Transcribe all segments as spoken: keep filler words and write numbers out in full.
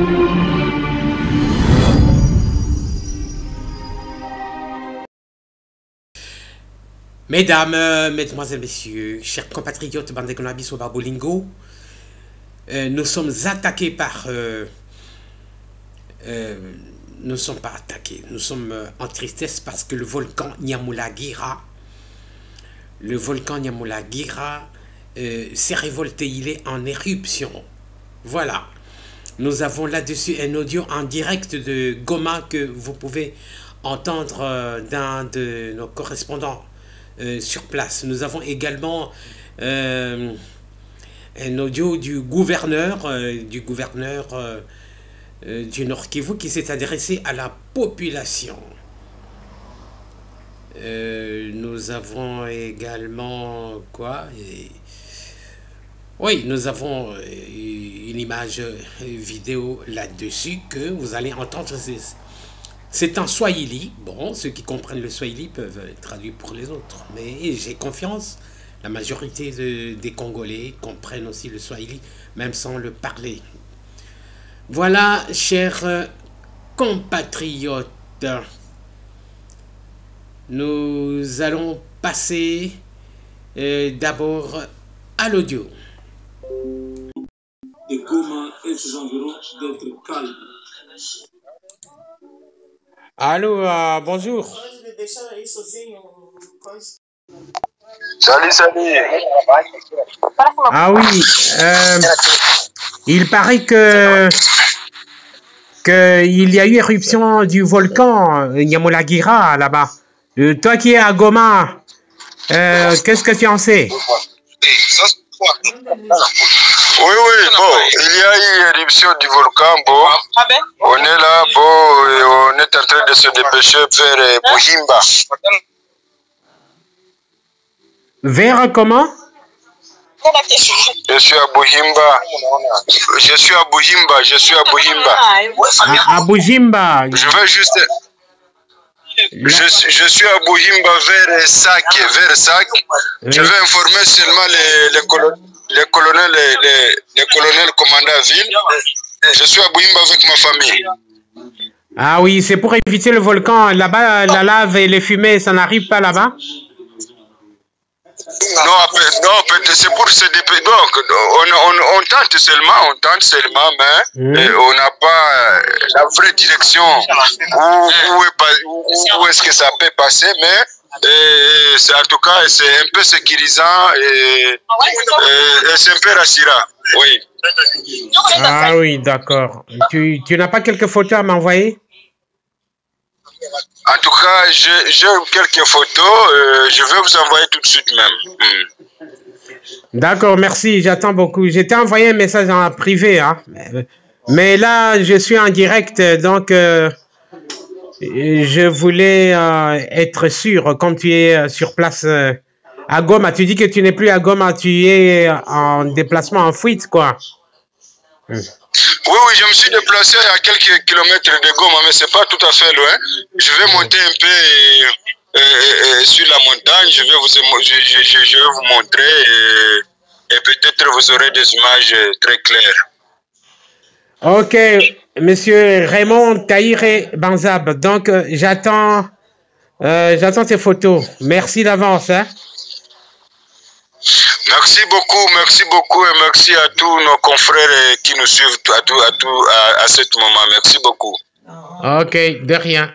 Mesdames, euh, Mesdemoiselles, Messieurs, chers compatriotes Bandegonabis au Barbolingo, euh, nous sommes attaqués par... Euh, euh, nous ne sommes pas attaqués, nous sommes euh, en tristesse parce que le volcan Nyamulagira, le volcan Nyamulagira euh, s'est révolté, il est en éruption. Voilà. Nous avons là-dessus un audio en direct de Goma que vous pouvez entendre euh, d'un de nos correspondants euh, sur place. Nous avons également euh, un audio du gouverneur, euh, du gouverneur euh, euh, du Nord Kivu qui s'est adressé à la population. Euh, nous avons également quoi et, oui, nous avons une image vidéo là-dessus que vous allez entendre. C'est en Swahili. Bon, ceux qui comprennent le Swahili peuvent traduire pour les autres. Mais j'ai confiance, la majorité de, des Congolais comprennent aussi le Swahili, même sans le parler. Voilà, chers compatriotes, nous allons passer euh, d'abord à l'audio. De Goma et ses environs d'être calme. Allô, euh, bonjour. Salut, salut. Ah oui, euh, il paraît que qu'il y a eu éruption du volcan Nyamulagira là-bas. Euh, toi qui es à Goma, euh, qu'est-ce que tu en sais? Oui, oui, bon, il y a eu éruption du volcan, bon, on est là, bon, et on est en train de se dépêcher vers Buhimba. Vers comment? Je suis à Buhimba. Je suis à Buhimba, je suis à Buhimba. À, à Buhimba. Je veux juste... Je, je suis à Buhimba vers Sac, vers Sac. Oui. Je veux informer seulement les, les, colo les colonels, les, les, les colonels commandants à ville. Je suis à Buhimba avec ma famille. Ah oui, c'est pour éviter le volcan. Là-bas, la lave et les fumées, ça n'arrive pas là-bas? Non, non c'est pour se dépêcher. Donc, on, on, on tente seulement, on tente seulement, mais mmh. on n'a pas la vraie direction où, où, est, où, où est-ce que ça peut passer, mais c'est en tout cas, c'est un peu sécurisant et, et, et c'est un peu rassurant. Oui. Ah oui, d'accord. Tu, tu n'as pas quelques photos à m'envoyer? En tout cas, j'ai quelques photos, euh, je vais vous envoyer tout de suite même. Mm. D'accord, merci, j'attends beaucoup. J'ai t'ai envoyé un message en privé, hein. Mais là, je suis en direct, donc euh, je voulais euh, être sûr, comme tu es sur place euh, à Goma, tu dis que tu n'es plus à Goma, tu es en déplacement, en fuite, quoi. Mm. Oui, oui, je me suis déplacé à quelques kilomètres de Goma, mais c'est pas tout à fait loin. Je vais monter un peu et, et, et, sur la montagne, je vais vous, je, je, je vais vous montrer et, et peut-être vous aurez des images très claires. Ok, monsieur Raymond Taïré Banzab, donc euh, j'attends euh, j'attends tes photos. Merci d'avance. Hein? Merci beaucoup, merci beaucoup et merci à tous nos confrères qui nous suivent à, tout, à, tout, à, à ce moment. Merci beaucoup. Ok, de rien.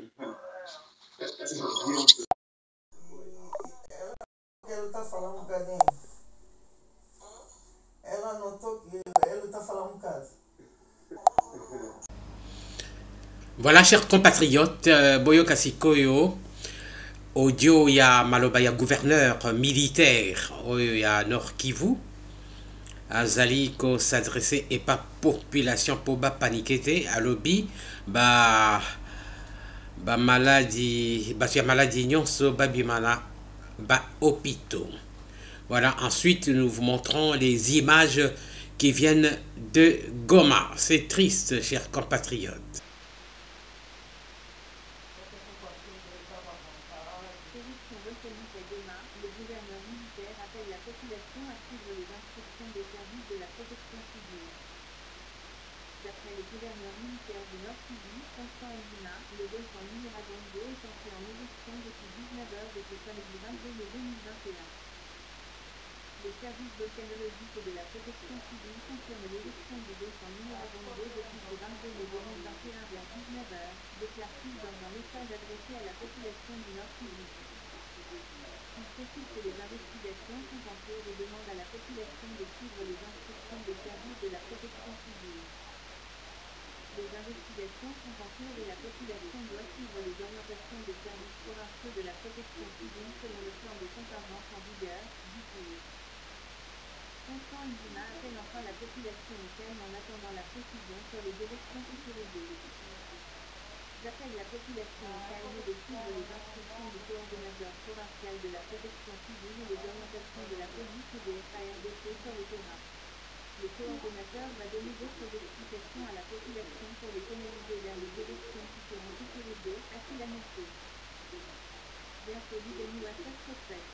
Voilà, chers compatriotes, euh, Boyo Kasikoyo. Audio ya malobaya gouverneur militaire ya Nord Kivu azali ko s'adresser et pas population pour ba paniquer à lobby ba ba maladie ba maladie nyonso ba bimana ba hôpitaux. Voilà, ensuite nous vous montrons les images qui viennent de Goma. C'est triste, chers compatriotes. D'après les gouverneur militaire du Nord Kivu, Constant Ndima, le Dauphin Numéragongo est entré en élection depuis dix-neuf heures de ce samedi vingt-deux mai deux mille vingt et un. Les services d'océanologique et de la protection civile confirment l'élection du Dauphin Numéragongo depuis ce vingt-deux mai deux mille vingt et un vers dix-neuf heures, déclare-t-il dans un message adressé à la population du Nord Kivu. Il précise que les investigations sont en cours et demande à la population de suivre les instructions des services de la protection civile. Les investigations sont en cours et la population doit suivre les orientations des services provinciaux de la protection civile selon le plan de contingence en vigueur, dit-il. Constant Ndima appelle enfin la population au calme en attendant la précision sur les élections sécurisées. J'appelle la population au calme de suivre les instructions du coordonnateur provincial de la protection civile et les orientations de la police et des F A R D C sur le terrain. Le coordonnateur va donner d'autres explications à la population pour les canaliser vers les élections qui seront sécurisées, a-t-il annoncé. Bientôt devenu à cette recette.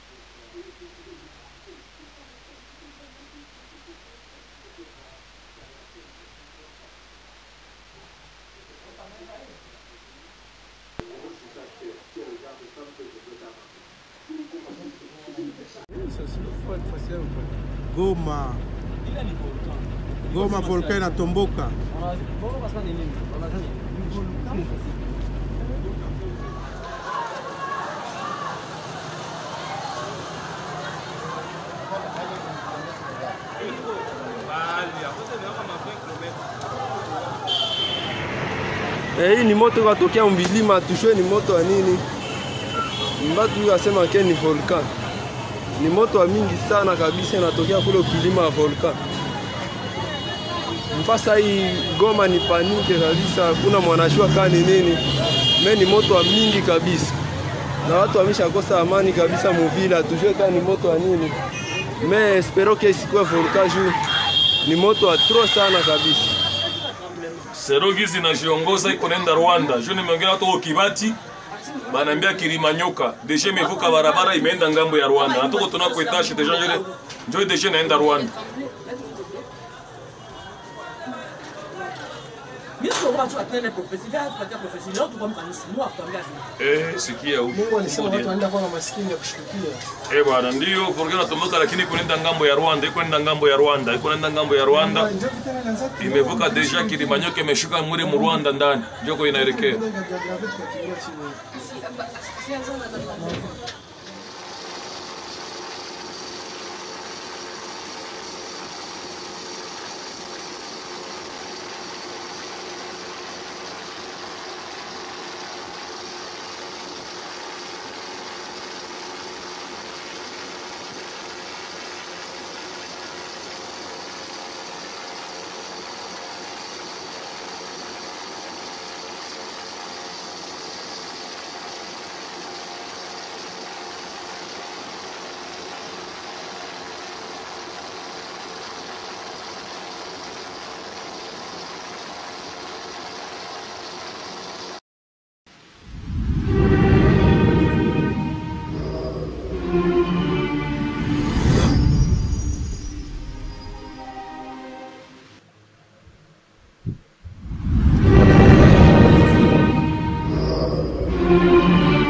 Goma. Goma volcano inatomboka. Eh, hii ni moto katokea mbilima, tushwe ni moto wa nini? Mbatu yasema ke ni volcan. Ni moto wa mingi sana kabisa inatokea kule kilima wa volcan. Mpasa hii Goma ni panike kabisa, hakuna mwanashua kani nini. Me ni moto wa mingi kabisa. Na watu wameshakosa amani kabisa muvila, tujue kani moto wa nini. Me espero ke isikuwe volcan juu ni moto wa tro sana kabisa. Serogizi na jiongoza iko nenda Rwanda. Juu nimeongea watu wa Kibati banambia Kilimanyoka. Deje imevuka barabara imeenda ngambo ya Rwanda. Na tuko tunako etashi deja njole njoo deje naenda Rwanda. Eh, sikia huko. Mungu alisema watu wanaenda kwa maskini ya kushtukia. Eh bwana, ndio volcano tomboka, lakini kunaenda ngambo ya Rwanda, iko nenda ngambo ya Rwanda, iko nenda ngambo ya Rwanda. Imevuka deja Kilimanyoka, imeshuka muri mu Rwanda ndani. Njoko inaelekea. Thank you.